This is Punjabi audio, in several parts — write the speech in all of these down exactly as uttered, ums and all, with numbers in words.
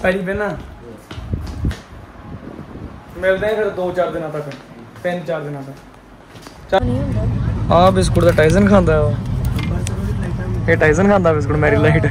ਭਾਜੀ ਪਹਿਲਾਂ ਮਿਲਦੇ ਆ ਫਿਰ ਦੋ ਚਾਰ ਦਿਨਾਂ ਤੱਕ, ਤਿੰਨ ਚਾਰ ਦਿਨਾਂ ਤੱਕ। ਆ ਬਿਸਕੁਟ ਦਾ ਟਾਈਸਨ ਖਾਂਦਾ ਵਾ, ਇਹ ਟਾਈਸਨ ਖਾਂਦਾ ਬਿਸਕੁਟ ਮੈਰੀ ਲਾਈਟ।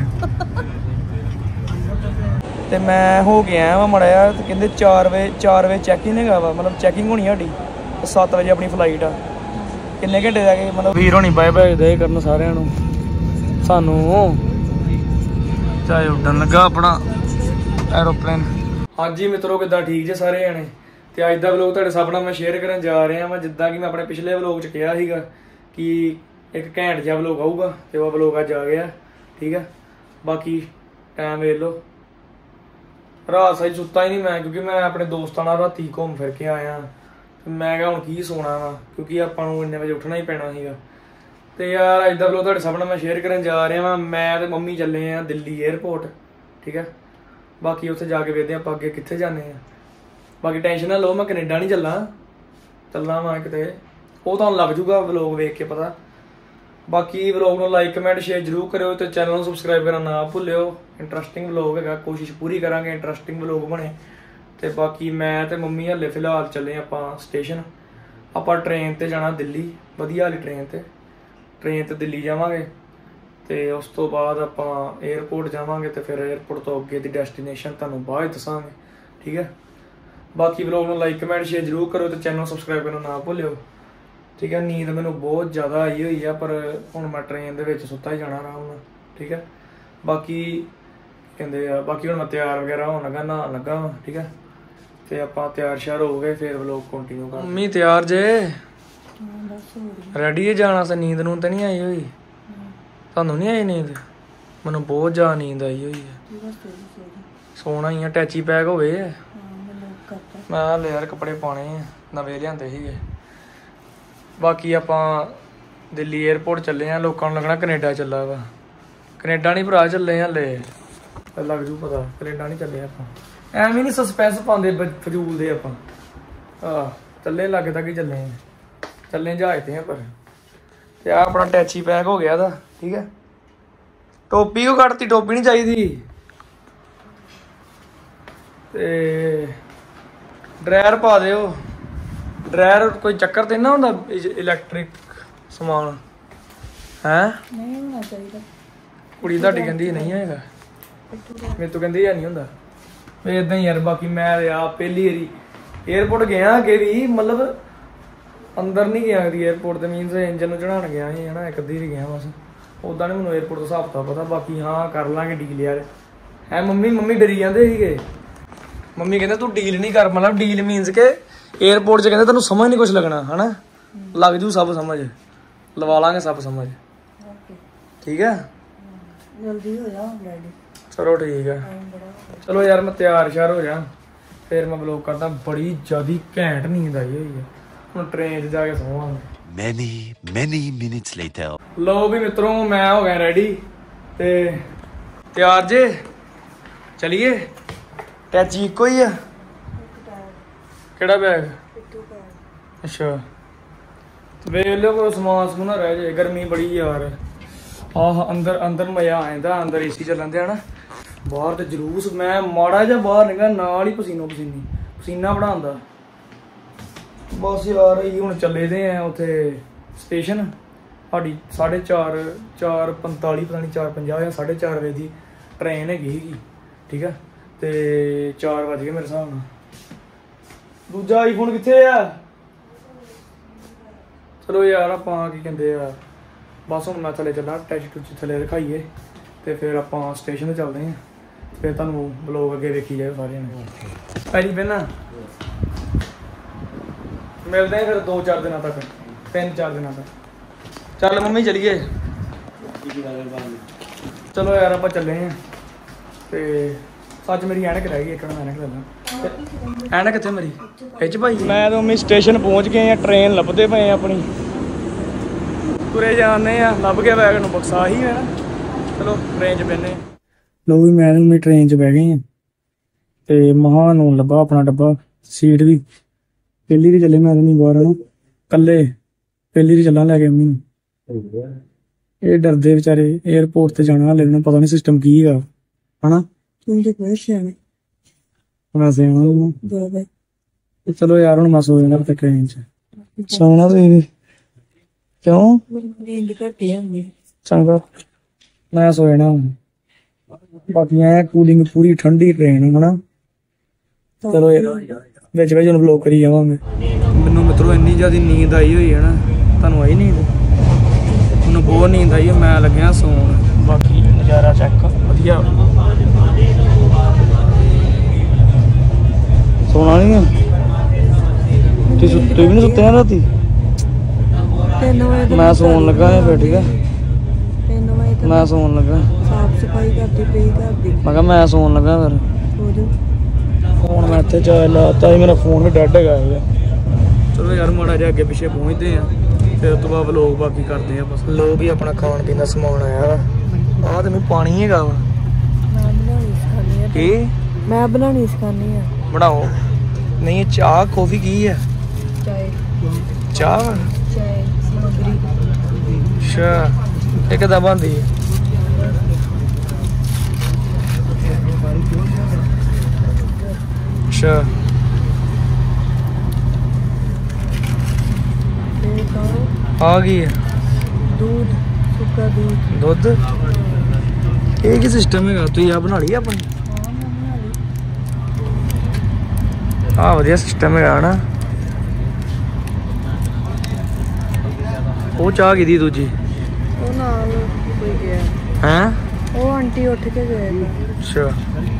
ਤੇ ਮੈਂ ਹੋ ਗਿਆ ਵਾ ਮੜਿਆ ਤੇ ਕਹਿੰਦੇ ਚਾਰ ਵਜੇ ਚਾਰ ਵਜੇ ਚੈਕਿੰਗ ਹੈਗਾ ਵਾ, ਮਤਲਬ ਚੈਕਿੰਗ ਹੋਣੀ ਸਾਡੀ ਸੱਤ ਵਜੇ ਆਪਣੀ ਫਲਾਈਟ ਆ। ਕਿੰਨੇ ਘੰਟੇ ਜਾ ਕੇ ਮਤਲਬ ਵੀਰ ਹੋਣੀ ਬਾਏ ਬਾਏ ਦੇ ਕਰਨ ਸਾਰਿਆਂ ਨੂੰ, ਸਾਨੂੰ ਚਾਹੇ ਉੱਡਣ ਲੱਗਾ ਆਪਣਾ ਐਰੋਪਲੇਨ। ਹਾਂਜੀ ਮਿੱਤਰੋ, ਕਿੱਦਾਂ ਠੀਕ ਜੇ ਸਾਰੇ ਜਾਣੇ। ਤੇ ਅੱਜ ਦਾ ਵਲੋਗ ਤੁਹਾਡੇ ਸਾਹਮਣੇ ਮੈਂ ਸ਼ੇਅਰ ਕਰਨ ਜਾ ਰਿਹਾ ਵਾਂ। ਜਿੱਦਾਂ ਕਿ ਮੈਂ ਆਪਣੇ ਪਿਛਲੇ ਵਲੋਗ 'ਚ ਕਿਹਾ ਸੀਗਾ ਕਿ ਇੱਕ ਘੈਂਟ ਜਿਹਾ ਵਲੋਗ ਆਊਗਾ, ਤੇ ਉਹ ਵਲੋਗ ਅੱਜ ਆ ਗਿਆ। ਠੀਕ ਆ, ਬਾਕੀ ਟਾਈਮ ਵੇਖ ਲਓ। ਰਾਤ ਸਾਈ ਸੁੱਤਾ ਹੀ ਨਹੀਂ ਮੈਂ, ਕਿਉਂਕਿ ਮੈਂ ਆਪਣੇ ਦੋਸਤਾਂ ਨਾਲ ਰਾਤੀ ਘੁੰਮ ਫਿਰ ਕੇ ਆਇਆ। ਮੈਂ ਕਿਹਾ ਹੁਣ ਕੀ ਸੋਣਾ ਵਾ, ਕਿਉਂਕਿ ਆਪਾਂ ਨੂੰ ਇੰਨੇ ਵਜੇ ਉੱਠਣਾ ਹੀ ਪੈਣਾ ਸੀਗਾ। ਤੇ ਯਾਰ ਅੱਜ ਦਾ ਵਲੋਗ ਤੁਹਾਡੇ ਸਾਹਮਣੇ ਮੈਂ ਸ਼ੇਅਰ ਕਰਨ ਜਾ ਰਿਹਾ ਵਾਂ। ਮੈਂ ਤੇ ਮੰਮੀ ਚੱਲੇ ਆ ਦਿੱਲੀ ਏਅਰਪੋਰਟ। ਠੀਕ ਆ, ਬਾਕੀ ਉੱਥੇ ਜਾ ਕੇ ਵੇਖਦੇ ਆਪਾਂ ਅੱਗੇ ਕਿੱਥੇ ਜਾਂਦੇ ਆ। ਬਾਕੀ ਟੈਨਸ਼ਨ ਨਾ ਲਓ, ਮੈਂ ਕੈਨੇਡਾ ਨਹੀਂ ਚੱਲਾਂ, ਚੱਲਾਂ ਵਾਂ ਕਿਤੇ, ਉਹ ਤੁਹਾਨੂੰ ਲੱਗ ਜੂਗਾ ਵਲੋਗ ਵੇਖ ਕੇ ਪਤਾ। ਬਾਕੀ ਵਲੋਗ ਨੂੰ ਲਾਈਕ ਕਮੈਂਟ ਸ਼ੇਅਰ ਜ਼ਰੂਰ ਕਰਿਓ ਤੇ ਚੈਨਲ ਨੂੰ ਸਬਸਕ੍ਰਾਈਬ ਕਰਨਾ ਨਾ ਭੁੱਲਿਓ। ਇੰਟਰਸਟਿੰਗ ਵਲੋਗ ਹੈਗਾ, ਕੋਸ਼ਿਸ਼ ਪੂਰੀ ਕਰਾਂਗੇ ਇੰਟਰਸਟਿੰਗ ਵਲੋਗ ਬਣੇ। ਤੇ ਬਾਕੀ ਮੈਂ ਤੇ ਮੰਮੀ ਹਲੇ ਫਿਲਹਾਲ ਚੱਲੇ ਆਪਾਂ ਸਟੇਸ਼ਨ। ਆਪਾਂ ਟ੍ਰੇਨ ਤੇ ਜਾਣਾ ਦਿੱਲੀ, ਵਧੀਆ ਵਾਲੀ ਟ੍ਰੇਨ ਤੇ ਟ੍ਰੇਨ ਤੇ ਦਿੱਲੀ ਜਾਵਾਂਗੇ। ਤੇ ਉਸ ਤੋਂ ਬਾਅਦ ਆਪਾਂ ਏਅਰਪੋਰਟ ਜਾਵਾਂਗੇ ਤੇ ਫਿਰ ਏਅਰਪੋਰਟ ਤੋਂ ਅੱਗੇ ਦੀ ਡੈਸਟੀਨੇਸ਼ਨ ਤੁਹਾਨੂੰ ਬਾਅਦ ਵਿੱਚ ਦੱਸਾਂਗੇ। ਠੀਕ ਹੈ, ਬਾਕੀ ਵਲੋਗ ਨੂੰ ਲਾਈਕ ਕਮੈਂਟ ਸ਼ੇਅਰ ਜ਼ਰੂਰ ਕਰੋ ਤੇ ਚੈਨਲ ਨੂੰ ਸਬਸਕ੍ਰਾਈਬ ਕਰਨਾ ਨਾ ਭੁੱਲਿਓ। ਠੀਕ ਹੈ, ਨੀਂਦ ਮੈਨੂੰ ਬਹੁਤ ਜ਼ਿਆਦਾ ਆਈ ਹੋਈ ਆ, ਪਰ ਹੁਣ ਮੈਂ ਟ੍ਰੇਨ ਦੇ ਵਿੱਚ ਸੁੱਤਾ ਹੀ ਜਾਣਾ ਆਰਾਮ ਨਾਲ। ਠੀਕ ਹੈ, ਬਾਕੀ ਕਹਿੰਦੇ ਆ ਬਾਕੀ ਹੁਣ ਮੈਂ ਤਿਆਰ ਵਗੈਰਾ ਹੋਣ ਲੱਗਾ, ਨਹਾਉਣ ਲੱਗਾ ਵਾ। ਠੀਕ ਹੈ, ਤੇ ਆਪਾਂ ਤਿਆਰ ਸ਼ਿਆਰ ਹੋ ਗਏ, ਫਿਰ ਵਲੋਗ ਕੰਟੀਨਿਊ ਕਰ। ਮੰਮੀ ਤਿਆਰ ਜੇ? ਰੈਡੀ ਹੈ ਜਾਣਾ ਸੇ? ਨੀਂਦ ਨੂੰ ਤਾਂ ਨਹੀਂ ਆਈ ਹੋਈ ਤੁਹਾਨੂੰ? ਨਹੀਂ ਆਈ ਨੀਂਦ? ਮੈਨੂੰ ਬਹੁਤ ਜ਼ਿਆਦਾ ਨੀਂਦ ਆਈ ਹੋਈ ਹੈ। ਸੋਣਾ ਹੀ ਆ, ਟੈਚੀ ਪੈਕ ਹੋ ਗਏ ਆ। ਮੈਂ ਲੈ ਯਾਰ ਕੱਪੜੇ ਪਾਉਣੇ ਆ, ਨਵੇਂ ਲਿਆਂਦੇ ਸੀਗੇ। ਬਾਕੀ ਆਪਾਂ ਦਿੱਲੀ ਏਅਰਪੋਰਟ ਚੱਲੇ ਆ। ਲੋਕਾਂ ਨੂੰ ਲੱਗਣਾ ਕੈਨੇਡਾ ਚੱਲਾ ਵਾ, ਕੈਨੇਡਾ ਨਹੀਂ ਭਰਾ ਚੱਲੇ ਹਲੇ, ਲੱਗ ਜੂ ਪਤਾ। ਕੈਨੇਡਾ ਨਹੀਂ ਚੱਲੇ ਆਪਾਂ, ਐਵੇਂ ਨਹੀਂ ਸਸਪੈਂਸ ਪਾਉਂਦੇ ਫਜ਼ੂਲ ਦੇ ਆਪਾਂ। ਆਹ ਚੱਲੇ ਲੱਗਦਾ ਕਿ ਚੱਲੇ ਆ, ਚੱਲੇ ਜਹਾਜ਼ ਤੇ ਆ ਪਰ। ਤੇ ਆ ਆਪਣਾ ਟੈਚੀ ਪੈਕ ਹੋ ਗਿਆ ਦਾ। ਠੀਕ ਹੈ, ਟੋਪੀ ਉਹ ਕੱਢਤੀ, ਟੋਪੀ ਨਹੀਂ ਚਾਹੀਦੀ। ਤੇ ਡਰਾਇਰ ਪਾ ਦਿਓ, ਡਰਾਇਰ ਕੋਈ ਚੱਕਰ ਤੇ ਨਾ ਹੁੰਦਾ ਇਲੈਕਟ੍ਰਿਕ ਸਮਾਨ ਹੈ? ਨਹੀਂ ਹੋਣਾ ਚਾਹੀਦਾ। ਕੁੜੀ ਤੁਹਾਡੀ ਕਹਿੰਦੀ ਨਹੀਂ ਹੈਗਾ, ਮੇਰੇ ਤੋਂ ਕਹਿੰਦੀ ਹੈ ਨਹੀਂ ਹੁੰਦਾ ਵੀ ਇਦਾਂ ਹੀ ਯਾਰ। ਬਾਕੀ ਮੈਂ ਆ ਪਹਿਲੀ ਵਾਰੀ ਏਅਰਪੋਰਟ ਗਿਆ ਅੱਗੇ ਵੀ, ਮਤਲਬ ਅੰਦਰ ਨਹੀਂ ਗਿਆ ਕਦੀ ਏਅਰਪੋਰਟ ਤੇ, ਮੀਨਸ ਇੰਜਨ ਨੂੰ ਚੜਾਉਣ ਗਿਆ ਸੀ ਹੈ ਨਾ, ਇੱਕ ਅੱਧੀ ਵਾਰੀ ਗਿਆ ਬਸ। ਉੱਦਾਂ ਨਹੀਂ ਮੈਨੂੰ ਏਅਰਪੋਰਟ ਦਾ ਹਿਸਾਬ ਤਾਂ ਪਤਾ। ਬਾਕੀ ਹਾਂ ਕਰ ਲਾਂਗੇ ਡੀਲ ਯਾਰ। ਹੈ ਮੰਮੀ ਮੰਮੀ ਡਰੀ ਜਾਂਦੇ ਸੀਗੇ। ਮੰਮੀ ਕਹਿੰਦੇ ਤੂੰ ਡੀਲ ਨਹੀਂ ਕਰ, ਮਤਲਬ ਡੀਲ ਮੀਨਸ ਕਿ ਏਅਰਪੋਰਟ 'ਚ ਕਹਿੰਦੇ ਤੈਨੂੰ ਸਮਝ ਨਹੀਂ ਕੁਛ ਲੱਗਣਾ ਹੈ ਨਾ, ਲੱਗ ਜੂ ਸਭ ਸਮਝ, ਲਵਾ ਲਾਂਗੇ ਸਭ ਸਮਝ। ਠੀਕ ਹੈ, ਜਲਦੀ ਹੋ ਜਾ ਰੈਡੀ। ਚਲੋ ਠੀਕ ਹੈ, ਚਲੋ ਯਾਰ ਮੈਂ ਤਿਆਰ ਸ਼ਿਆਰ ਹੋ ਜਾ, ਫਿਰ ਮੈਂ ਵਲੋਗ ਕਰਦਾ। ਬੜੀ ਜ਼ਿਆਦਾ ਘੈਂਟ ਨੀਂਦ ਆਈ ਹੋਈ ਹੈ, ਹੁਣ ਟ੍ਰੇਨ 'ਚ ਜਾ ਕੇ ਸੌਵਾਂਗੇ। Many many minutes later. ਲੋ ਵੀ ਮਿੱਤਰੋ, ਮੈਂ ਹੋ ਗਿਆ ਰੈਡੀ ਤੇ ਤਿਆਰ ਜੇ, ਚਲੀਏ। ਟੈਚੀ ਇੱਕੋ ਹੀ ਆ? ਕਿਹੜਾ ਬੈਗ? ਅੱਛਾ, ਵੇਖ ਲਿਓ ਕੋਈ ਸਮਾਨ ਸਮੂਨ ਨਾ ਰਹਿ ਜਾਏ, ਗਰਮੀ ਬੜੀ ਯਾਰ। ਆਹ ਅੰਦਰ ਅੰਦਰ ਮਜ਼ਾ ਆ ਜਾਂਦਾ, ਅੰਦਰ ਏਸੀ ਚੱਲਣ ਦੇ ਹਨਾ। ਬਾਹਰ ਤੇ ਜਲੂਸ, ਮੈਂ ਮਾੜਾ ਜਿਹਾ ਬਾਹਰ ਨਿਕਲਿਆ ਨਾਲ ਹੀ ਪਸੀਨੋ ਪਸੀਨੀ, ਪਸੀਨਾ ਬੜਾ ਆਉਂਦਾ। ਬਸ ਯਾਰ ਇਹ ਹੁਣ ਚੱਲੇ ਦੇ ਆ ਉੱਥੇ ਸਟੇਸ਼ਨ। ਸਾਡੀ ਸਾਢੇ ਚਾਰ ਚਾਰ ਪੰਤਾਲੀ ਪਤਾ ਨਹੀਂ ਚਾਰ ਪੰਜਾਹ ਜਾਂ ਸਾਢੇ ਚਾਰ ਵਜੇ ਦੀ ਟ੍ਰੇਨ ਹੈਗੀ ਸੀਗੀ। ਠੀਕ ਆ, ਤੇ ਚਾਰ ਵੱਜ ਗਏ ਮੇਰੇ ਹਿਸਾਬ ਨਾਲ। ਦੂਜਾ ਆਈਫੋਨ ਕਿੱਥੇ ਆ? ਚਲੋ ਯਾਰ ਆਪਾਂ ਕੀ ਕਹਿੰਦੇ ਆ, ਬਸ ਹੁਣ ਮੈਂ ਥੱਲੇ ਚੱਲਾਂ, ਟੈਚੀ ਟੂਚੀ ਥੱਲੇ ਰਖਾਈਏ ਤੇ ਫਿਰ ਆਪਾਂ ਸਟੇਸ਼ਨ 'ਤੇ ਚੱਲਦੇ ਹਾਂ। ਫਿਰ ਤੁਹਾਨੂੰ ਵਲੋਗ ਅੱਗੇ ਵੇਖੀ ਜਾਓ ਸਾਰਿਆਂ ਨੇ। ਭਾਜੀ ਪਹਿਲਾਂ ਮਿਲਦੇ ਆ ਫਿਰ ਦੋ ਚਾਰ ਦਿਨਾਂ ਤੱਕ, ਤਿੰਨ ਚਾਰ ਦਿਨਾਂ ਤੱਕ। ਚੱਲ ਮੰਮੀ ਚਲੀਏ। ਚਲੋ ਯਾਰ ਆਪਾਂ ਚੱਲੇ ਆ। ਤੇ ਸੱਚ ਮੇਰੀ ਐਨਕ ਰਹਿ ਗਈ, ਇੱਕ ਮੈਂ ਐਨਕ ਲੈ ਲਾਂ। ਐਨਕ ਕਿੱਥੇ ਮੇਰੀ? ਇਹ 'ਚ ਭਾਈ। ਮੈਂ ਤਾਂ ਮੰਮੀ ਸਟੇਸ਼ਨ ਪਹੁੰਚ ਗਏ ਆ, ਟ੍ਰੇਨ ਲੱਭਦੇ ਪਏ ਆ ਆਪਣੀ, ਤੁਰੇ ਜਾਂਦੇ ਆ। ਲੱਭ ਕੇ ਬੈਗ ਨੂੰ, ਬਕਸਾ ਹੀ ਹੈ ਨਾ। ਚਲੋ ਟ੍ਰੇਨ 'ਚ ਬਹਿੰਦੇ। ਲੋ ਵੀ ਮੈਂ ਮੰਮੀ ਟ੍ਰੇਨ 'ਚ ਬਹਿ ਗਏ ਆ ਤੇ ਮਹਾਂ ਨੂੰ ਲੱਭਾ ਆਪਣਾ ਡੱਬਾ, ਸੀਟ ਵੀ। ਪਹਿਲੀ ਦੀ ਚੱਲੇ ਮੈਂ ਤਾਂ ਨਹੀਂ ਬਾਹਰ ਨੂੰ ਕੱਲੇ, ਪਹਿਲੀ ਦੀ ਚੱਲਾਂ ਲੈ ਕੇ ਮੰਮੀ ਨੂੰ। ਇਹ ਡਰਦੇ ਵਿਚਾਰੇ ਏਅਰਪੋਰਟ ਤੇ ਜਾਣਾ, ਹਲੇ ਉਹਨਾਂ ਨੂੰ ਪਤਾ ਨਹੀਂ ਸਿਸਟਮ ਕੀ ਹੈਗਾ ਹਨਾ। ਤੁਸੀਂ ਤੇ ਪੁੱਛਿਆ ਮੈਂ ਸੋਣਾ ਚਲੋ ਯਾਰ ਹੁਣ ਮੈਂ ਸੋ ਜਾਣਾ ਤੇ ਟ੍ਰੇਨ 'ਚ ਸੋਣਾ ਤੇ ਕਿਉਂ ਨੀਂਦ ਘੱਟ ਜਾਂਦੀ ਚੰਗਾ ਮੈਂ ਸੋ ਜਾਣਾ ਬਾਕੀ ਐ ਕੂਲਿੰਗ ਪੂਰੀ ਠੰਡੀ ਟ੍ਰੇਨ ਹਨਾ ਚਲੋ ਯਾਰ ਵਿੱਚ ਵਿੱਚ ਹੁਣ ਵਲੌਗ ਕਰੀ ਜਾਵਾਂਗੇ ਮੈਨੂੰ ਮਿੱਤਰੋ ਇੰਨੀ ਜ਼ਿਆਦਾ ਨੀਂਦ ਆਈ ਹੋਈ ਹੈ ਨਾ ਤੁਹਾਨੂੰ ਆਈ ਨੀਂਦ ਮੈਨੂੰ ਬਹੁਤ ਨੀਂਦ ਆਈ ਮੈਂ ਲੱਗਿਆ ਸੌਣ ਬਾਕੀ ਨਜ਼ਾਰਾ ਚੈੱਕ ਵਧੀਆ ਸੋਣਾ ਨਹੀਂ ਆ ਤੁਸੀਂ ਸੁੱਤੇ ਵੀ ਨਹੀਂ ਸੁੱਤੇ ਆ ਰਾਤੀ ਮੈਂ ਸੌਣ ਲੱਗਾ ਹਾਂ ਫਿਰ ਠੀਕ ਹੈ ਮੈਂ ਸੌਣ ਲੱਗਾ ਸਾਫ ਸਫਾਈ ਕਰਦੀ ਪਈ ਘਰ ਦੀ ਮੈਂ ਕਿਹਾ ਮੈਂ ਸੌਣ ਲੱਗਾ ਫਿਰ ਫੋਨ ਮੈਂ ਇੱਥੇ ਚਾਰਜ ਲਾਤਾ ਸੀ ਮੇਰਾ ਫੋਨ ਵੀ ਡੈਡ ਹੈਗਾ ਸੀਗਾ ਚਲੋ ਯਾਰ ਮਾੜਾ ਜਿਹਾ ਅੱਗੇ ਪਿੱਛੇ ਪਹੁੰਚਦੇ ਆ ਫਿਰ ਉਸ ਤੋਂ ਬਾਅਦ ਵਲੋਗ ਬਾਕੀ ਕਰਦੇ ਆ ਬਸ ਲੋਕ ਵੀ ਆਪਣਾ ਖਾਣ ਪੀਣ ਦਾ ਸਮਾਨ ਆਇਆ ਵਾ ਆਹ ਤੇ ਮੈਨੂੰ ਪਾਣੀ ਹੈਗਾ ਵਾ ਕੀ ਮੈਂ ਬਣਾਉਣੀ ਸਿਖਾਉਣੀ ਆ ਬਣਾਓ ਨਹੀਂ ਚਾਹ ਕੌਫੀ ਕੀ ਹੈ ਚਾਹ ਚਾਹ ਸਮਗਰੀ ਅੱਛਾ ਇਹ ਕਿੱਦਾਂ ਬਣਦੀ ਹੈ ਅੱਛਾ ਆ ਗਈ ਹੈ दूध सुक्का दूध ਦੁੱਧ ਇਹ ਕੀ ਸਿਸਟਮ ਹੈਗਾ ਤੁਸੀਂ ਆ ਬਣਾ ਲਈ ਆਪਣੀ ਆ ਵਧੀਆ ਸਿਸਟਮ ਹੈਗਾ ਨਾ ਉਹ ਚਾਹ ਕਿਹਦੀ ਦੂਜੀ ਉਹ ਨਾਲ ਕੋਈ ਗਿਆ ਹੈ ਉਹ ਆਂਟੀ ਉੱਠ ਕੇ ਗਏ ਅੱਛਾ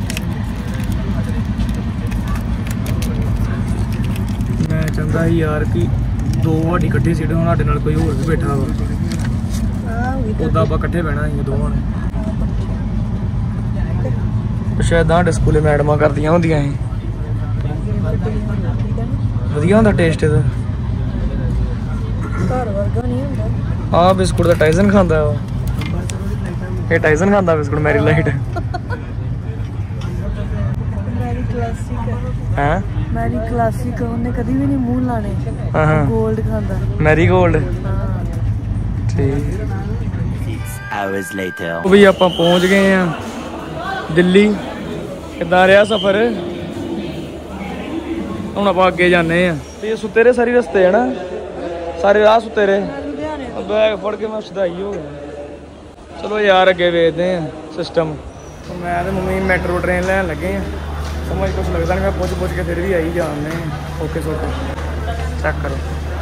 ਮੈਂ ਚਾਹੁੰਦਾ ਸੀ ਯਾਰ ਕਿ ਦੋ ਵਾਡੀ ਇਕੱਠੀ ਸੀਟ ਹੁਣ ਸਾਡੇ ਨਾਲ ਕੋਈ ਹੋਰ ਵੀ ਬੈਠਾ ਵਾ ਉਦਾਂ ਆਪਾਂ ਇਕੱਠੇ ਬਹਿਣਾ ਸੀ ਦੋਵਾਂ ਨੇ ਸ਼ਾਇਦ ਸਾਡੇ ਸਕੂਲੇ ਮੈਡਮਾਂ ਕਰਦੀਆਂ ਹੁੰਦੀਆਂ ਸੀ ਵਧੀਆ ਹੁੰਦਾ ਟੇਸਟ ਇਹਦਾ ਘਰ ਵਰਗਾ ਨਹੀਂ ਹੁੰਦਾ ਆਹ ਬਿਸਕੁਟ ਦਾ ਟਾਈਜ਼ਨ ਖਾਂਦਾ ਵਾ ਇਹ ਟਾਈਜ਼ਨ ਖਾਂਦਾ biscuit Marie light Marie classic ਹੈ ਮੈਰੀ ਕਲਾਸਿਕ ਉਹਨੇ ਕਦੀ ਵੀ ਨਹੀਂ ਮੂੰਹ ਲਾਣੇ ਹਾਂ ਗੋਲਡ ਖਾਂਦਾ ਮੈਰੀ ਗੋਲਡ ਹਾਂ ਠੀਕ ਆਵਰਸ ਲੇਟਰ ਵੀ ਆਪਾਂ ਪਹੁੰਚ ਗਏ ਆ ਦਿੱਲੀ ਕਿੱਦਾਂ ਰਿਹਾ ਸਫ਼ਰ ਹੁਣ ਆਪਾਂ ਅੱਗੇ ਜਾਂਦੇ ਆ ਤੇ ਸੁੱਤੇ ਰਹੇ ਸਾਰੀ ਰਸਤੇ ਹੈ ਨਾ ਸਾਰੇ ਰਾਹ ਸੁੱਤੇ ਰਹੇ ਬੈਗ ਫੜ ਕੇ ਮੈਂ ਸਦਾਈ ਹੋ ਗਿਆ ਚਲੋ ਯਾਰ ਅੱਗੇ ਵੇਖਦੇ ਆ ਸਿਸਟਮ ਮੈਂ ਤੇ ਮੰਮੀ ਮੈਟਰੋ ਟ੍ਰੇਨ ਲੈਣ ਲੱਗੇ ਆ ਸਮਝ ਕੁਛ ਲੱਗਦਾ ਨਹੀਂ ਮੈਂ ਪੁੱਛ ਪੁੱਛ ਕੇ ਫਿਰ ਵੀ ਆਈ ਜਾਂਦੇ ਓਕੇ ਸੋਕੇ ਚੈੱਕ ਕਰੋ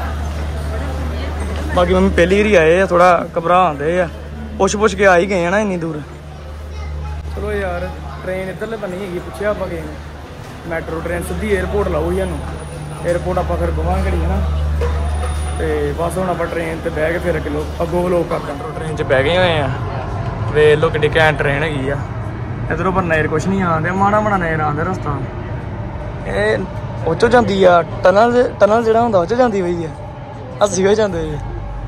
ਬਾਕੀ ਮੰਮੀ ਪਹਿਲੀ ਵਾਰੀ ਆਏ ਆ ਥੋੜਾ ਘਬਰਾ ਆਉਂਦੇ ਆ ਪੁੱਛ ਪੁੱਛ ਕੇ ਆ ਹੀ ਗਏ ਆ ਨਾ ਇੰਨੀ ਦੂਰ ਚਲੋ ਯਾਰ ਟ੍ਰੇਨ ਇੱਧਰਲੇ ਬੰਨੀ ਹੈਗੀ ਪੁੱਛਿਆ ਆਪਾਂ ਗਏ ਮੈਟਰੋ ਟ੍ਰੇਨ ਸਿੱਧੀ ਏਅਰਪੋਰਟ ਲਾਊ ਸਾਨੂੰ ਏਅਰਪੋਰਟ ਆਪਾਂ ਫਿਰ ਗਵਾਂ ਘੜੀ ਹੈ ਨਾ ਤੇ ਬਸ ਹੁਣ ਆਪਾਂ ਟ੍ਰੇਨ ਤੇ ਬਹਿ ਕੇ ਫਿਰ ਕਿਲੋ ਅੱਗੋਂ ਵਲੋਗ ਕਰਦੇ ਹਾਂ ਟ੍ਰੇਨ 'ਚ ਬਹਿ ਗਏ ਹੋਏ ਆ ਵੇਖ ਲਓ ਕਿੱਡੀ ਘੈਂਟ ਟ੍ਰੇਨ ਹੈਗੀ ਆ ਇੱਧਰੋਂ ਪਰ ਨੇਰ ਕੁਛ ਨਹੀਂ ਆਉਂਦੇ ਮਾੜਾ ਮਾੜਾ ਨੇਰ ਆਉਂਦਾ ਰਸਤਾ ਇਹ ਉਹ 'ਚੋਂ ਜਾਂਦੀ ਆ ਟਨਲ ਟਨਲ ਜਿਹੜਾ ਹੁੰਦਾ ਉਹ 'ਚ ਜਾਂਦੀ ਪਈ ਆ ਅਸੀਂ ਹੋ ਜਾਂਦੇ ਜੀ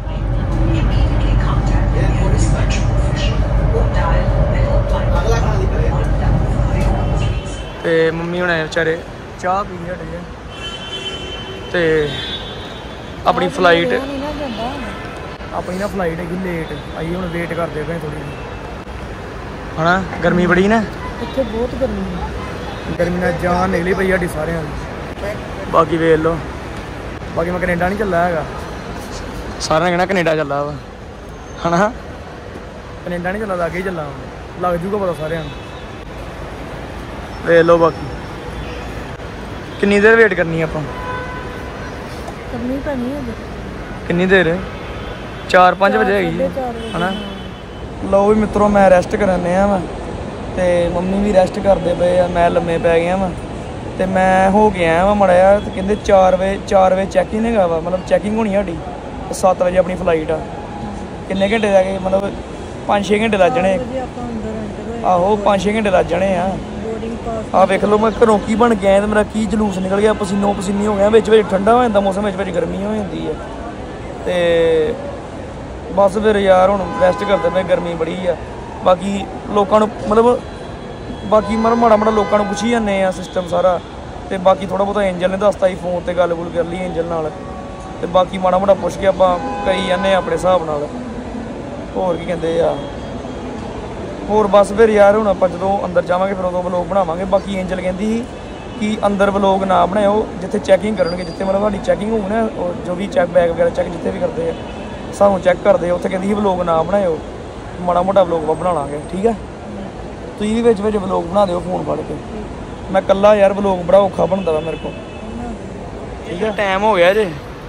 ਤੇ ਮੰਮੀ ਹੁਣੇ ਵਿਚਾਰੇ ਚਾਹ ਪੀ ਹਟੇ ਤੇ ਆਪਣੀ ਫਲਾਈਟ ਆਪਣੀ ਨਾ ਫਲਾਈਟ ਹੈਗੀ ਲੇਟ ਆਈ ਹੁਣ ਵੇਟ ਕਰਦੇ ਪਏ ਥੋੜੀ ਜਿਹੀ ਹਨਾ ਗਰਮੀ ਬੜੀ ਨਾ ਇੱਥੇ ਬਹੁਤ ਗਰਮੀ ਹੈ ਗਰਮੀ ਨਾਲ ਜਾਨ ਨਿਕਲੀ ਪਈ ਸਾਡੀ ਸਾਰਿਆਂ ਦੀ ਬਾਕੀ ਵੇਖ ਲਓ ਬਾਕੀ ਮੈਂ ਕੈਨੇਡਾ ਨਹੀਂ ਚੱਲਾ ਹੈਗਾ ਸਾਰਿਆਂ ਨੇ ਕਹਿਣਾ ਕੈਨੇਡਾ ਚੱਲਾ ਵਾ ਹਨਾ ਕੈਨੇਡਾ ਨਹੀਂ ਚੱਲਾ ਲੱਗ ਹੀ ਚੱਲਾ ਲੱਗ ਜੂਗਾ ਪਤਾ ਸਾਰਿਆਂ ਨੂੰ ਵੇਖ ਲਓ ਬਾਕੀ ਕਿੰਨੀ ਦੇਰ ਵੇਟ ਕਰਨੀ ਆਪਾਂ ਕਰਨੀ ਪੈਣੀ ਹੈ ਕਿੰਨੀ ਦੇਰ ਚਾਰ ਪੰਜ ਵਜੇ ਹੈਗੀ ਹਨਾ ਲਓ ਵੀ ਮਿੱਤਰੋ ਮੈਂ ਰੈਸਟ ਕਰਨੇ ਆ ਵਾ ਤੇ ਮੰਮੀ ਵੀ ਰੈਸਟ ਕਰਦੇ ਪਏ ਆ ਮੈਂ ਲੰਮੇ ਪੈ ਗਿਆ ਵਾ ਤੇ ਮੈਂ ਹੋ ਗਿਆ ਵਾ ਮਾੜਾ ਜਿਹਾ ਤੇ ਕਹਿੰਦੇ ਚਾਰ ਵਜੇ ਚਾਰ ਵਜੇ ਚੈਕਿੰਗ ਹੈਗਾ ਵਾ ਮਤਲਬ ਚੈਕਿੰਗ ਹੋਣੀ ਸਾਡੀ ਸੱਤ ਵਜੇ ਆਪਣੀ ਫਲਾਈਟ ਆ ਕਿੰਨੇ ਘੰਟੇ ਲੱਗੇ ਮਤਲਬ ਪੰਜ ਛੇ ਘੰਟੇ ਲੱਗ ਜਾਣੇ ਆਹੋ ਪੰਜ ਛੇ ਘੰਟੇ ਲੱਗ ਜਾਣੇ ਆ ਆ ਵੇਖ ਲਓ ਮੈਂ ਘਰੋਂ ਕੀ ਬਣ ਗਿਆ ਤੇ ਮੇਰਾ ਕੀ ਜਲੂਸ ਨਿਕਲ ਗਿਆ ਪਸੀਨੋ ਪਸੀਨੀ ਹੋ ਗਿਆ ਵਿੱਚ ਵਿੱਚ ਠੰਡਾ ਹੋ ਜਾਂਦਾ ਮੌਸਮ ਵਿੱਚ ਵਿੱਚ ਗਰਮੀ ਹੋ ਜਾਂਦੀ ਹੈ ਤੇ ਬਸ ਫਿਰ ਯਾਰ ਹੁਣ ਰੈਸਟ ਕਰਦੇ ਪਏ ਗਰਮੀ ਬੜੀ ਆ ਬਾਕੀ ਲੋਕਾਂ ਨੂੰ ਮਤਲਬ ਬਾਕੀ ਮਰ ਮਾੜਾ ਮਾੜਾ ਲੋਕਾਂ ਨੂੰ ਪੁੱਛੀ ਜਾਂਦੇ ਆ ਸਿਸਟਮ ਸਾਰਾ ਤੇ ਬਾਕੀ ਥੋੜਾ ਬਹੁਤਾ ਐਂਜਲ ਨੇ ਦੱਸਤਾ ਸੀ ਫੋਨ ਤੇ ਗੱਲ ਗੁੱਲ ਕਰ ਲਈ ਐਂਜਲ ਨਾਲ ਤੇ ਬਾਕੀ ਮਾੜਾ ਮਾੜਾ ਪੁੱਛ ਕੇ ਆਪਾਂ ਕਰੀ ਜਾਂਦੇ ਆਪਣੇ ਹਿਸਾਬ ਨਾਲ ਹੋਰ ਕੀ ਕਹਿੰਦੇ ਆ ਹੋਰ ਬਸ ਫਿਰ ਯਾਰ ਹੁਣ ਆਪਾਂ ਜਦੋਂ ਅੰਦਰ ਜਾਵਾਂਗੇ ਫਿਰ ਉਦੋਂ ਵਲੋਗ ਬਣਾਵਾਂਗੇ ਬਾਕੀ ਐਂਜਲ ਕਹਿੰਦੀ ਸੀ ਬਾਕੀ ਅੰਦਰ ਵਲੋਗ ਨਾ ਬਣਾਇਓ ਜਿੱਥੇ ਚੈਕਿੰਗ ਕਰਨਗੇ, ਜਿੱਥੇ ਮਤਲਬ ਤੁਹਾਡੀ ਚੈਕਿੰਗ ਹੋਊ ਨਾ, ਉਹ ਜੋ ਵੀ ਚੈੱਕ ਬੈਗ ਵਗੈਰਾ ਚੈੱਕ ਜਿੱਥੇ ਵੀ ਕਰਦੇ ਆ ਸਾਨੂੰ ਚੈੱਕ ਕਰਦੇ ਆ, ਉੱਥੇ ਕਹਿੰਦੀ ਸੀ ਵਲੋਗ ਨਾ ਬਣਾਇਓ, ਮਾੜਾ ਮੋਟਾ ਵਲੋਗ ਬਣਾ ਲਾਂਗੇ ਠੀਕ ਹੈ। ਤੁਸੀਂ ਵੀ ਵਿੱਚ ਵਿੱਚ ਵਲੋਗ ਬਣਾ ਦਿਓ ਫੋਨ ਫੜ ਕੇ, ਮੈਂ ਇਕੱਲਾ ਯਾਰ ਵਲੋਗ ਬੜਾ ਔਖਾ ਬਣਦਾ ਵਾ ਮੇਰੇ ਕੋਲ ਠੀਕ ਹੈ। ਟਾਈਮ ਹੋ ਗਿਆ ਜੇ,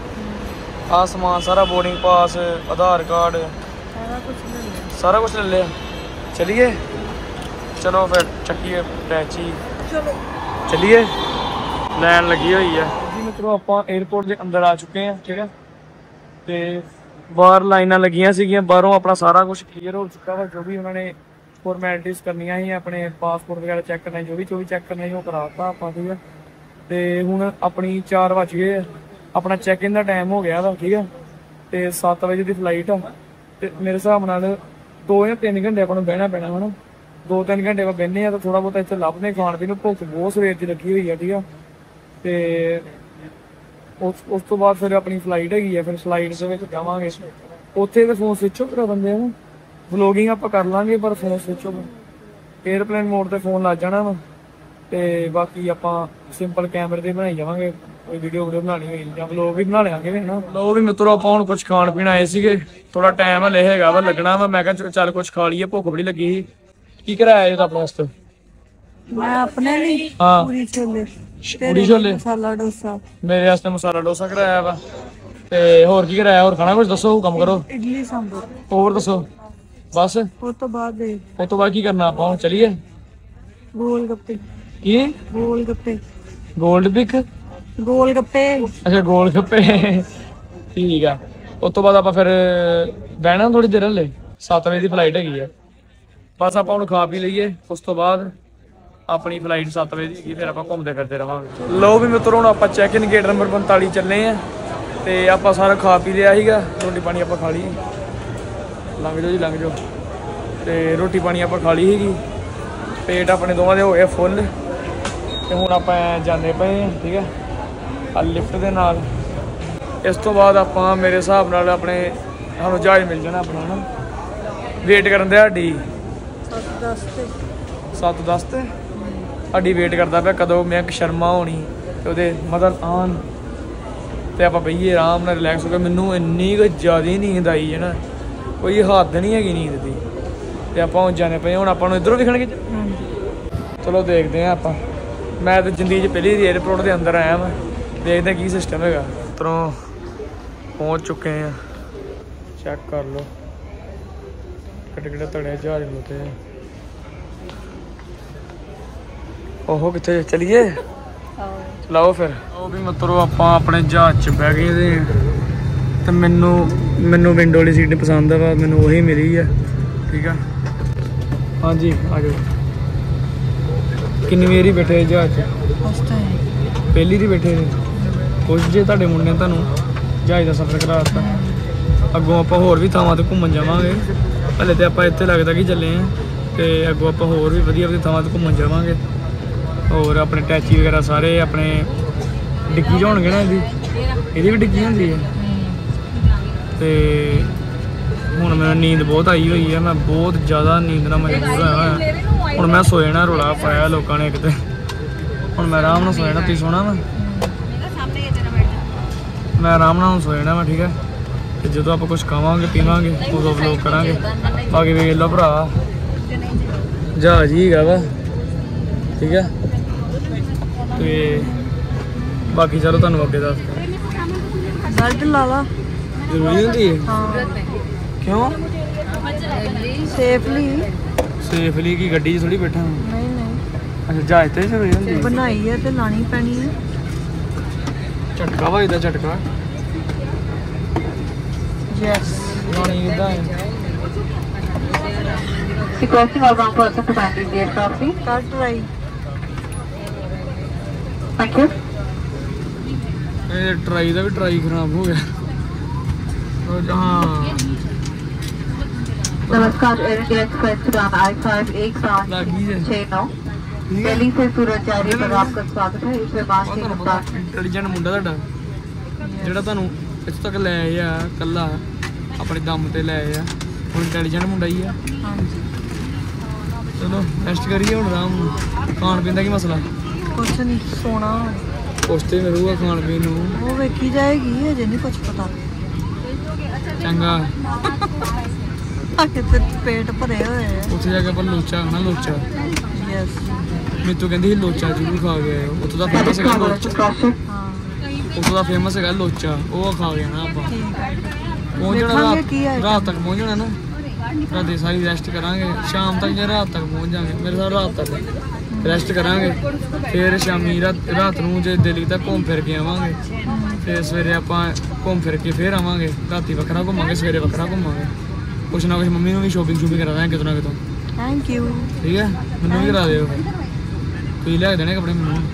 ਆ ਸਮਾਨ ਸਾਰਾ ਬੋਰਡਿੰਗ ਪਾਸ, ਆਧਾਰ ਕਾਰਡ ਸਾਰਾ ਕੁਝ ਲੈ ਲਿਆ। ਚਲਿਏ ਚਲੋ ਫਿਰ ਚੱਕੀਏ ਟੈਚੀ, ਚਲੋ ਚਲਿਏ, ਲਾਈਨ ਲੱਗੀ ਹੋਈ ਹੈ ਜੀ ਮਿੱਤਰੋ। ਆਪਾਂ 에ਅਰਪੋਰਟ ਦੇ ਅੰਦਰ ਆ ਚੁੱਕੇ ਹਾਂ ਠੀਕ ਹੈ, ਤੇ ਬਾਹਰ ਲਾਈਨਾਂ ਲੱਗੀਆਂ ਸੀਗੀਆਂ, ਬਾਹਰੋਂ ਆਪਣਾ ਸਾਰਾ ਕੁਝ ਕਲੀਅਰ ਹੋ ਚੁੱਕਾ ਵਾ। ਜੋ ਵੀ ਉਹਨਾਂ ਨੇ ਫੋਰਮੈਲਿਟੀਜ਼ ਕਰਨੀਆਂ ਸੀ, ਆਪਣੇ ਪਾਸਪੋਰਟ ਵਗੈਰਾ ਚੈੱਕ ਕਰਨਾ, ਜੋ ਵੀ ਜੋ ਵੀ ਚੈੱਕ ਕਰਨਾ ਸੀ ਉਹ ਕਰਾਤਾ ਆਪਾਂ ਠੀਕ ਹੈ। ਤੇ ਹੁਣ ਆਪਣੀ ਚਾਰ ਵੱਜ ਗਏ ਆ, ਆਪਣਾ ਚੈੱਕ ਇਨ ਦਾ ਟਾਈਮ ਹੋ ਗਿਆ ਵਾ ਠੀਕ ਹੈ, ਤੇ ਸੱਤ ਵਜੇ ਦੀ ਫਲਾਈਟ ਆ। ਤੇ ਮੇਰੇ ਹਿਸਾਬ ਨਾਲ ਦੋ ਜਾਂ ਤਿੰਨ ਘੰਟੇ ਆਪਾਂ ਨੂੰ ਬਹਿਣਾ ਪੈਣਾ ਹੈ ਨਾ, ਦੋ ਤਿੰਨ ਘੰਟੇ ਆਪਾਂ ਬਹਿੰਦੇ ਆ ਤਾਂ ਥੋੜਾ ਬਹੁਤਾ ਇੱਥੇ ਲੱਭਦੇ ਖਾਣ ਪੀਣ ਨੂੰ, ਭੁੱਖ ਬਹੁਤ ਸਵੇਰ ਦੀ ਲੱਗੀ ਹੋਈ ਆ ਠੀਕ ਆ। ਤੇ ਉਸ ਉਸ ਤੋਂ ਬਾਅਦ ਫਿਰ ਆਪਣੀ ਫਲਾਈਟ ਹੈਗੀ ਆ, ਫਿਰ ਫਲਾਈਟ ਦੇ ਵਿੱਚ ਜਾਵਾਂਗੇ। ਉੱਥੇ ਤੇ ਫੋਨ ਸਵਿਚ ਆਫ ਕਰਾ ਦਿੰਦੇ ਆ, ਵਲੋਗਿੰਗ ਆਪਾਂ ਕਰ ਲਾਂਗੇ ਪਰ phone switch off, airplane mode ਤੇ ਫੋਨ ਲੱਗ ਜਾਣਾ ਵਾ। ਤੇ ਬਾਕੀ ਆਪਾਂ ਸਿੰਪਲ ਕੈਮਰੇ ਤੇ ਬਣਾਈ ਜਾਵਾਂਗੇ, ਕੋਈ ਵੀਡੀਓ ਵੀਡੀਓ ਬਣਾਉਣੀ ਹੋਈ ਜਾਂ ਵਲੋਗ ਵੀ ਬਣਾ ਲਿਆਂਗੇ ਨਾ। ਲੋ ਵੀ ਮਿੱਤਰੋ ਆਪਾਂ ਹੁਣ ਕੁਝ ਖਾਣ ਪੀਣ ਆਏ ਸੀਗੇ, ਥੋੜਾ ਟਾਈਮ ਹਲੇ ਹੈਗਾ ਵਾ ਲੱਗਣਾ ਵਾ, ਮੈਂ ਕਿਹਾ ਚੱਲ ਕੁਝ ਖਾ ਲਈਏ, ਭੁੱਖ ਬੜੀ ਲੱਗੀ ਸੀ। ਕੀ ਕਰਾਇਆ ਜੀ ਆਪਣੇ ਵਾਸਤੇ? ਮੈਂ ਆਪਣੇ ਲਈ ਹਾਂ ਪੂਰੀ ਛੋਲੇ, ਪੂਰੀ ਛੋਲੇ, ਮਸਾਲਾ ਡੋਸਾ। ਮੇਰੇ ਵਾਸਤੇ ਮਸਾਲਾ ਡੋਸਾ ਕਰਾਇਆ ਵਾ। ਤੇ ਹੋਰ ਕੀ ਕਰਾਇਆ? ਹੋਰ ਖਾਣਾ ਕੁਝ ਦੱਸੋ, ਕੰਮ ਕਰੋ। ਇਡਲੀ ਸਾਂਬਰ। ਹੋਰ ਦੱਸੋ ਬਸ? ਉਸ ਤੋਂ ਬਾਅਦ ਦੇ ਉਸ ਤੋਂ ਬਾਅਦ ਕੀ ਕਰਨਾ ਆਪਾਂ? ਹੁਣ ਚਲੀਏ ਗੋਲ ਗੱਪੇ। ਕੀ? ਗੋਲ ਗੱਪੇ। Gold pick? ਗੋਲ ਗੱਪੇ। ਅੱਛਾ ਗੋਲ ਗੱਪੇ ਠੀਕ ਆ। ਉਸ ਤੋਂ ਬਾਅਦ ਆਪਾਂ ਫਿਰ ਬਹਿਣਾ ਥੋੜੀ ਦੇਰ, ਹਲੇ ਸੱਤ ਵਜੇ ਦੀ ਫਲਾਈਟ ਹੈਗੀ ਆ। ਬਸ ਆਪਾਂ ਹੁਣ ਖਾ ਪੀ ਲਈਏ, ਉਸ ਤੋਂ ਬਾਅਦ ਆਪਣੀ ਫਲਾਈਟ ਸੱਤ ਵਜੇ ਦੀ ਹੈਗੀ, ਫਿਰ ਆਪਾਂ ਘੁੰਮਦੇ ਫਿਰਦੇ ਰਵਾਂਗੇ। ਲਓ ਵੀ ਮਿੱਤਰੋ ਹੁਣ ਆਪਾਂ ਚੈੱਕ ਇਨ ਗੇਟ ਨੰਬਰ ਪੰਤਾਲੀ ਚੱਲੇ ਆ, ਤੇ ਆਪਾਂ ਸਾਰਾ ਖਾ ਪੀ ਲਿਆ ਸੀਗਾ, ਰੋਟੀ ਪਾਣੀ ਆਪਾਂ ਖਾ ਲਈ। ਲੰਘ ਜਾਓ ਜੀ ਲੰਘ ਜਾਓ। ਤੇ ਰੋਟੀ ਪਾਣੀ ਆਪਾਂ ਖਾ ਲਈ ਸੀਗੀ, ਪੇਟ ਆਪਣੇ ਦੋਵਾਂ ਦੇ ਹੋ ਗਏ ਫੁੱਲ। ਤੇ ਹੁਣ ਆਪਾਂ ਜਾਂਦੇ ਪਏ ਠੀਕ ਹੈ ਆ ਲਿਫਟ ਦੇ ਨਾਲ। ਇਸ ਤੋਂ ਬਾਅਦ ਆਪਾਂ ਮੇਰੇ ਹਿਸਾਬ ਨਾਲ ਆਪਣੇ ਸਾਨੂੰ ਜਹਾਜ਼ ਮਿਲ ਜਾਣਾ ਆਪਣਾ ਨਾ, ਵੇਟ ਕਰਨ ਦੇ ਸਾਡੀ ਸੱਤ ਦਸ ਤੇ ਸੱਤ ਦਸ ਤੇ ਸਾਡੀ ਵੇਟ ਕਰਦਾ ਪਿਆ ਕਦੋਂ ਮੈਂ ਸ਼ਰਮਾ ਹੋਣੀ ਤੇ ਉਹਦੇ ਮਦਰ ਆਨ, ਤੇ ਆਪਾਂ ਬਈਏ ਆਰਾਮ ਨਾਲ ਰਿਲੈਕਸ ਹੋ ਕੇ। ਮੈਨੂੰ ਇੰਨੀ ਕੁ ਜ਼ਿਆਦਾ ਨੀਂਦ ਆਈ ਹੈ ਨਾ, ਕੋਈ ਹੱਦ ਨਹੀਂ ਹੈਗੀ ਨੀਂਦ ਦੀ। ਤੇ ਆਪਾਂ ਹੁਣ ਜਾਣੇ ਪਏ, ਹੁਣ ਆਪਾਂ ਨੂੰ ਇੱਧਰੋਂ ਵਿਖਣਗੇ। ਚਲੋ ਦੇਖਦੇ ਹਾਂ ਆਪਾਂ। ਮੈਂ ਤਾਂ ਜ਼ਿੰਦਗੀ 'ਚ ਪਹਿਲੀ ਵਾਰੀ ਏਅਰਪੋਰਟ ਦੇ ਅੰਦਰ ਆਇਆ ਵਾਂ, ਦੇਖਦੇ ਕੀ ਸਿਸਟਮ ਹੈਗਾ। ਉੱਧਰੋਂ ਪਹੁੰਚ ਚੁੱਕੇ ਆ, ਚੈੱਕ ਕਰ ਲਓ ਕਿੱਡੇ ਕਿੱਡੇ ਧੜੇ ਜਹਾਜ਼ ਮਿਲਦੇ ਆ। ਉਹ ਕਿੱਥੇ ਚਲੀਏ? ਚਲਾਓ ਫਿਰ। ਉਹ ਵੀ ਮਿੱਤਰੋ ਆਪਾਂ ਆਪਣੇ ਜਹਾਜ਼ 'ਚ ਬਹਿ ਗਏ ਤੇ ਤੇ ਮੈਨੂੰ ਮੈਨੂੰ ਵਿੰਡੋ ਵਾਲੀ ਸੀਟ ਪਸੰਦ ਆ ਵਾ, ਮੈਨੂੰ ਉਹੀ ਮਿਲੀ ਆ ਠੀਕ ਆ। ਹਾਂਜੀ ਆ ਜਾਓ। ਕਿੰਨੀ ਵਾਰੀ ਬੈਠੇ ਜਹਾਜ਼ 'ਚ? First time. ਪਹਿਲੀ ਦੀ ਬੈਠੇ ਨੇ? ਕੁਛ ਜੇ ਤੁਹਾਡੇ ਮੁੰਡੇ ਨੇ ਤੁਹਾਨੂੰ ਜਹਾਜ਼ ਦਾ ਸਫ਼ਰ ਕਰਾ ਦਿੱਤਾ। ਅੱਗੋਂ ਆਪਾਂ ਹੋਰ ਵੀ ਥਾਵਾਂ 'ਤੇ ਘੁੰਮਣ ਜਾਵਾਂਗੇ, ਹਲੇ ਤੇ ਆਪਾਂ ਇੱਥੇ ਲੱਗਦਾ ਕਿ ਚੱਲੇ ਆ, ਤੇ ਅੱਗੋਂ ਆਪਾਂ ਹੋਰ ਵੀ ਵਧੀਆ ਵਧੀਆ ਥਾਵਾਂ 'ਤੇ ਘੁੰਮਣ ਜਾਵਾਂਗੇ। ਹੋਰ ਆਪਣੇ ਟੈਚੀ ਵਗੈਰਾ ਸਾਰੇ ਆਪਣੇ ਡਿੱਗੀ 'ਚ ਹੋਣਗੇ ਨਾ, ਇਹਦੀ ਇਹਦੀ ਵੀ ਡਿੱਗੀ ਹੁੰਦੀ ਹੈ। ਤੇ ਹੁਣ ਮੈਨੂੰ ਨੀਂਦ ਬਹੁਤ ਆਈ ਹੋਈ ਹੈ, ਮੈਂ ਬਹੁਤ ਜ਼ਿਆਦਾ ਨੀਂਦ ਨਾਲ ਮਜਬੂਰ ਹੋਇਆ ਹੋਇਆ। ਹੁਣ ਮੈਂ ਸੋ ਜਾਣਾ, ਰੌਲਾ ਪਾਇਆ ਲੋਕਾਂ ਨੇ ਕਿਤੇ, ਹੁਣ ਮੈਂ ਆਰਾਮ ਨਾਲ ਸੋ ਜਾਣਾ। ਤੁਸੀਂ ਸੋਣਾ ਵਾ? ਮੈਂ ਆਰਾਮ ਨਾਲ ਹੁਣ ਸੋ ਜਾਣਾ ਵਾ ਠੀਕ ਹੈ। ਤੇ ਜਦੋਂ ਆਪਾਂ ਕੁਛ ਖਾਵਾਂਗੇ ਪੀਵਾਂਗੇ ਉਦੋਂ ਵਲੋਗ ਕਰਾਂਗੇ। ਬਾਕੀ ਵੇਖ ਲਓ ਭਰਾ, ਜਹਾਜ਼ ਹੀ ਹੈਗਾ ਵਾ ਠੀਕ ਹੈ। ਤੇ ਬਾਕੀ ਚਲੋ ਤੁਹਾਨੂੰ ਅੱਗੇ ਦੱਸ। ਬੈਲਟ ਲਾ ਲਾ। ਜ਼ਰੂਰੀ ਹੁੰਦੀ ਹੈ? ਹਾਂ। ਕਿਉਂ? ਸੇਫਲੀ। ਸੇਫਲੀ ਕੀ ਗੱਡੀ 'ਚ ਥੋੜੀ ਬੈਠਾ? ਨਹੀਂ ਨਹੀਂ। ਅੱਛਾ ਜਹਾਜ਼ ਤੇ ਜ਼ਰੂਰੀ ਹੁੰਦੀ? ਬਣਾਈ ਹੈ ਤੇ ਲਾਣੀ ਪੈਣੀ ਹੈ। ਝਟਕਾ ਵਾ ਇਹਦਾ, ਝਟਕਾ ਯੈਸ। ਲਾਣੀ ਕਿੱਦਾਂ ਹੈ? Requesting all one person to manage the aircraft, please. ਕੱਟ ਰਾਈ। Thank you. ਇਹ ਟਰਾਈ ਦਾ ਵੀ ਟਰਾਈ ਖਰਾਬ ਹੋ ਗਿਆ। ਹਾਂ नमस्कार, एयर इंडिया एक्सप्रेस उड़ान आई फाइव एक पाँच छः नौ दिल्ली से सूरत जा रही है, पर आपका स्वागत है। इस विमान की रफ्तार ਇੰਟੈਲੀਜੈਂਟ ਮੁੰਡਾ ਤੁਹਾਡਾ ਜਿਹੜਾ ਤੁਹਾਨੂੰ ਇੱਥੇ ਤੱਕ ਲੈ ਆਇਆ ਕੱਲਾ ਆਪਣੇ ਦਮ ਤੇ ਲੈ ਆਇਆ, ਹੁਣ ਇੰਟੈਲੀਜੈਂਟ ਮੁੰਡਾ ਹੀ ਆ। ਹਾਂਜੀ। ਚਲੋ ਰੈਸਟ ਕਰੀਏ ਹੁਣ ਆਰਾਮ ਨਾਲ। ਖਾਣ ਪੀਣ ਦਾ ਕੀ ਮਸਲਾ? ਕੁਛ ਨਹੀਂ ਸੋਣਾ ਕੁਛ ਤੇ ਮਿਲੂਗਾ ਖਾਣ ਪੀਣ ਨੂੰ ਉਹ ਵੇਖੀ ਜਾਏਗੀ ਅਜੇ ਨਹੀਂ ਕੁਛ ਪਤਾ ਚੰਗਾ ਆ ਕਿਤੇ ਪੇਟ ਭਰੇ ਹੋਏ ਆ ਉੱਥੇ ਜਾ ਕੇ ਆਪਾਂ ਲੋਚਾ ਖਾਣਾ ਲੋਚਾ ਯੈਸ ਮੈਨੂੰ ਤੂੰ ਕਹਿੰਦੀ ਸੀ ਲੋਚਾ ਜ਼ਰੂਰ ਖਾ ਕੇ ਆਇਓ ਉੱਥੋਂ ਦਾ ਫੇਮਸ ਹੈਗਾ ਲੋਚਾ ਹਾਂ ਉੱਥੋਂ ਦਾ ਫੇਮਸ ਹੈਗਾ ਲੋਚਾ ਉਹ ਖਾ ਕੇ ਆਣਾ ਆਪਾਂ ਠੀਕ ਹੈ ਪਹੁੰਚ ਜਾਣਾ ਵੇਖਾਂਗੇ ਕੀ ਰਾਤ ਹੈ ਰਾਤ ਤੱਕ ਪਹੁੰਚ ਜਾਣਾ ਨਾ ਰਾਤੀ ਸਾਰੀ ਰੈਸਟ ਕਰਾਂਗੇ ਸ਼ਾਮ ਤੱਕ ਜਾਂ ਰਾਤ ਤੱਕ ਪਹੁੰਚ ਜਾਵਾਂਗੇ ਮੇਰੇ ਸਾਹ ਰਾਤ ਤੱਕ ਰੈਸਟ ਕਰਾਂਗੇ ਫਿਰ ਸ਼ਾਮੀ ਰਾਤ ਰਾਤ ਨੂੰ ਜੇ ਦਿੱਲੀ ਤੱਕ ਘੁੰਮ ਫਿਰ ਕੇ ਆਵਾਂਗੇ ਫਿਰ ਸਵੇਰੇ ਆਪਾਂ ਘੁੰਮ ਫਿਰ ਕੇ ਫਿਰ ਆਵਾਂਗੇ ਰਾਤੀ ਵੱਖਰਾ ਘੁੰਮਾਂਗੇ ਸਵੇਰੇ ਵੱਖਰਾ ਘੁੰਮਾਂਗੇ ਕੁਛ ਨਾ ਕੁਛ ਮੰਮੀ ਨੂੰ ਵੀ ਸ਼ੋਪਿੰਗ ਸ਼ੂਪਿੰਗ ਕਰਾ ਦਾਂਗੇ ਕਿਤੋਂ ਨਾ ਕਿਤੋਂ ਥੈਂਕ ਯੂ ਠੀਕ ਹੈ ਮੈਨੂੰ ਵੀ ਕਰਾ ਦਿਓ ਤੁਸੀਂ ਲੈ ਦੇਣੇ ਕੱਪੜੇ ਮੈਨੂੰ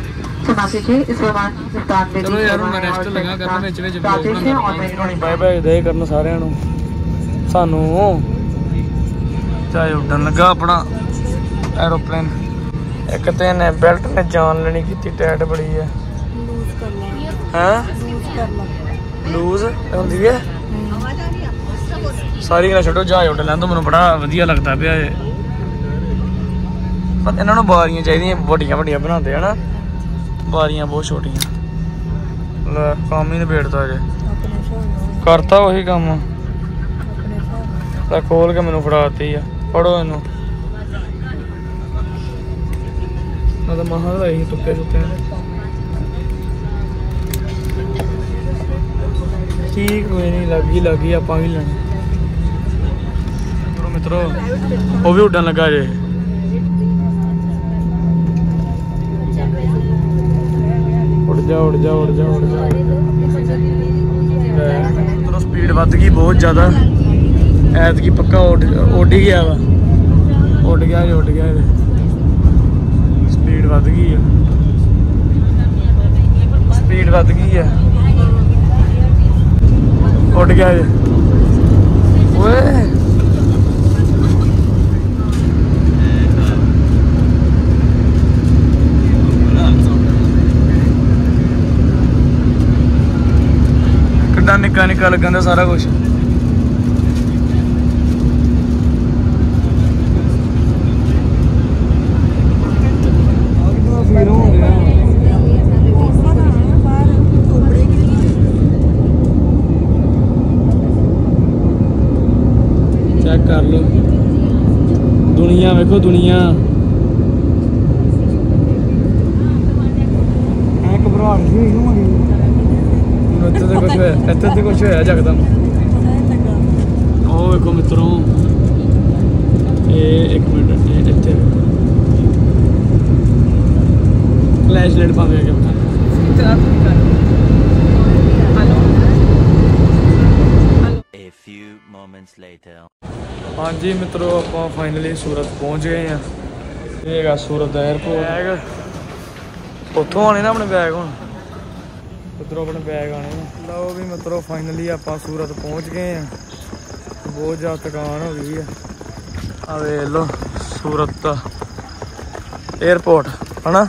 ਚਲੋ ਯਾਰ ਮੈਂ ਰੈਸਟ ਲਗਾ ਕਰਨ ਵਿੱਚ ਵਿੱਚ ਬਣਾਉਣੀ ਬਾਏ ਬਾਏ ਦੇ ਕਰਨ ਸਾਰਿਆਂ ਨੂੰ ਸਾਨੂੰ ਚਾਹੇ ਉੱਡਣ ਲੱਗਾ ਆਪਣਾ ਐਰੋਪਲੇਨ ਇੱਕ ਤੇ ਨੇ ਬੈਲਟ ਨੇ ਜਾਨ ਲੈਣੀ ਕੀਤੀ ਟਾਈਟ ਬੜੀ ਹੈ ਲੂਜ਼ ਕਰ ਲਾ ਹੈ ਲੂਜ਼ ਕਰ ਲਾ ਲੂਜ਼ ਹੁੰਦੀ ਹੈ ਸਾਰੀ ਗੱਲ ਛੱਡੋ ਜਹਾਜ਼ ਉੱਡ ਲੈਣ ਤੋਂ ਮੈਨੂੰ ਬੜਾ ਵਧੀਆ ਲੱਗਦਾ ਪਿਆ ਇਹ ਪਰ ਇਹਨਾਂ ਨੂੰ ਬਾਰੀਆਂ ਚਾਹੀਦੀਆਂ ਵੱਡੀਆਂ ਵੱਡੀਆਂ ਬਣਾਉਂਦੇ ਹਨਾ ਬਾਰੀਆਂ ਬਹੁਤ ਛੋਟੀਆਂ ਲੈ ਕੰਮ ਹੀ ਨਿਬੇੜਤਾ ਜੇ ਆਪਣੇ ਹਿਸਾਬ ਨਾਲ ਕਰਤਾ ਉਹੀ ਕੰਮ ਆਪਣੇ ਹਿਸਾਬ ਨਾਲ ਤਾਂ ਖੋਲ ਕੇ ਮੈਨੂੰ ਫੜਾਤੀ ਆ ਫੜੋ ਇਹਨੂੰ ਮੈਂ ਤਾਂ ਮਹਾਂ ਲਾਈ ਟੁੱਕੇ ਟੁੱਕੇ ਠੀਕ ਕੋਈ ਨਹੀਂ ਲੱਗੀ ਲੱਗੀ ਆਪਾਂ ਵੀ ਲੈਣੀ ਮਿੱਤਰੋ ਉਹ ਵੀ ਉੱਡਣ ਲੱਗਾ ਜੇ ਉੱਡ ਜਾ ਉੱਡ ਜਾ ਉੱਡ ਜਾ ਉੱਡ ਜਾ ਮਿੱਤਰੋ ਸਪੀਡ ਵੱਧ ਗਈ ਬਹੁਤ ਜ਼ਿਆਦਾ ਐਤਕੀ ਪੱਕਾ ਉੱਡ ਉੱਡ ਹੀ ਗਿਆ ਵਾ ਉੱਡ ਗਿਆ ਜੇ ਉੱਡ ਗਿਆ ਜੇ ਸਪੀਡ ਵੱਧ ਗਈ ਆ ਸਪੀਡ ਵੱਧ ਗਈ ਆ ਉੱਡ ਗਿਆ ਜੇ ਓਏ ਕਿੱਡਾ ਨਿੱਕਾ ਨਿੱਕਾ ਲੱਗਣ ਦਾ ਸਾਰਾ ਕੁਝ चेक कर लो दुनिया देखो दुनिया घबराहट जी हुई इत्थे ते कुछ होया इत्थे ते कुछ होया जकदम ओ देखो मित्रों ये एक मिनट ये इत्थे फ्लैश लाइट पावे के A few moments later हाँ जी मित्रों ਆਪਾਂ फाइनली सूरत पहुंच गए हैं ये हैगा सूरत एयरपोर्ट ਉੱਥੋਂ ਆਣੇ ਨਾ ਆਪਣੇ ਬੈਗ ਹੁਣ ਉੱਧਰੋਂ ਆਪਣੇ ਬੈਗ ਆਣੇ ਲਓ ਵੀ ਮਿੱਤਰੋ ਫਾਈਨਲੀ ਆਪਾਂ ਸੂਰਤ ਪਹੁੰਚ ਗਏ ਆ ਬਹੁਤ ਜ਼ਿਆਦਾ ਥਕਾਨ ਹੋ ਗਈ ਆ ਆ ਵੇਖ ਲਓ ਸੂਰਤ ਦਾ 에ਅਰਪੋਰਟ ਹਨਾ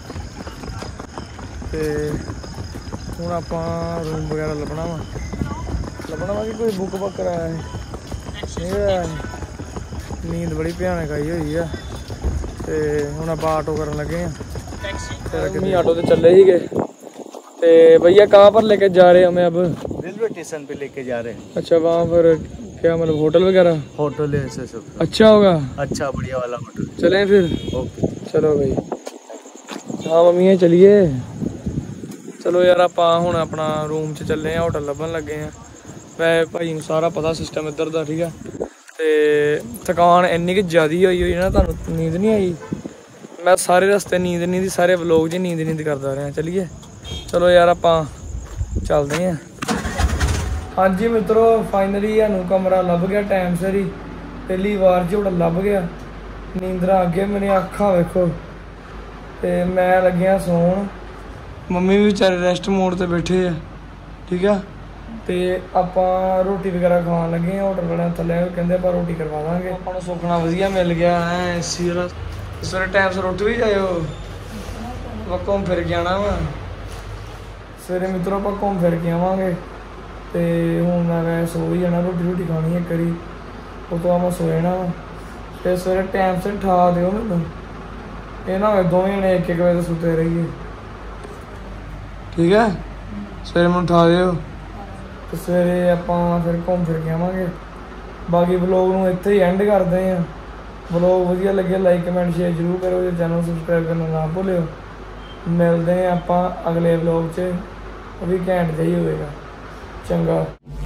ਤੇ ਹੁਣ ਆਪਾਂ ਰੂਮ ਵਗੈਰਾ ਲੱਭਣਾ ਵਾ ਲੱਭਣਾ ਵਾ ਕਿ ਕੋਈ ਬੁੱਕ ਬੱਕ ਕਰਾਇਆ ਹੈ ਨੀਂਦ ਬੜੀ ਭਿਆਨਕ ਆਈ ਹੋਈ ਆ ਤੇ ਹੁਣ ਆਪਾਂ ਆਟੋ ਕਰਨ ਲੱਗੇ ਆ टैक्सी ऑटो से चल ही गए तो भैया कहाँ पर लेके जा रहे हैं हमें अब रेलवे स्टेशन पे लेके जा रहे हैं अच्छा वहाँ पर क्या मतलब होटल वगैरह होटल है ऐसे सब अच्छा होगा अच्छा बढ़िया वाला होटल चलें फिर ओके चलो भाई हाँ मम्मी चलिए चलो यार आप हुण अपना रूम च चले हैं होटल लभन लगे हैं वै भाई सारा पता सिस्टम इधर का ठीक है तो थकान इन्नी कि ज़्यादा हुई हुई ना तुहानूं नींद नहीं आई मैं सारे रस्ते नींद नहीं थी सारे व्लॉग च नींद नींद करता रहा चलिए चलो यार आप चलते हैं हाँ जी मित्रों फाइनली सानू कमरा लभ गया टाइम सिर ही पहली बार च होटल लभ गया नींदरा अगे मेरी अखा वेखो तो मैं लग्या सौन मम्मी भी बेचारे रेस्ट मोड पर बैठे है ठीक है तो आप रोटी वगैरह खान लगे होटल वाले थले कहते आप रोटी करवा देंगे आपको सुखना वधिया मिल गया है ए सी वाला सवेरे टाइम से उठ भी जाओ आप घूम फिर के आना वा सवेरे मित्रों आप घूम फिर के आवांगे तो हूँ मैं सो ही जाना रोटी रोटी खानी एक करी उस तो मैं सो जाना वा फिर सवेरे टाइम से ठा दो मैनू ਇਹ ਨਾ ਹੋਵੇ ਦੋਵੇਂ ਜਣੇ ਇੱਕ ਇੱਕ ਵਜੇ ਤੱਕ ਸੁੱਤੇ ਰਹੀਏ। ਠੀਕ ਹੈ, ਸਵੇਰੇ ਮੈਨੂੰ ਉਠਾ ਦਿਓ ਤੇ ਸਵੇਰੇ ਆਪਾਂ ਫਿਰ ਘੁੰਮ ਫਿਰ ਕੇ ਆਵਾਂਗੇ। ਬਾਕੀ ਵਲੋਗ ਨੂੰ ਇੱਥੇ ਹੀ ਐਂਡ ਕਰਦੇ ਹਾਂ। ਵਲੋਗ ਵਧੀਆ ਲੱਗੇ ਲਾਈਕ ਕਮੈਂਟ ਸ਼ੇਅਰ ਜ਼ਰੂਰ ਕਰੋ ਤੇ ਚੈਨਲ ਸਬਸਕ੍ਰਾਈਬ ਕਰਨਾ ਨਾ ਭੁੱਲਿਓ। ਮਿਲਦੇ ਹਾਂ ਆਪਾਂ ਅਗਲੇ ਵਲੋਗ 'ਚ, ਉਹ ਵੀ ਘੈਂਟ ਜਿਹਾ ਹੀ ਹੋਵੇਗਾ। ਚੰਗਾ।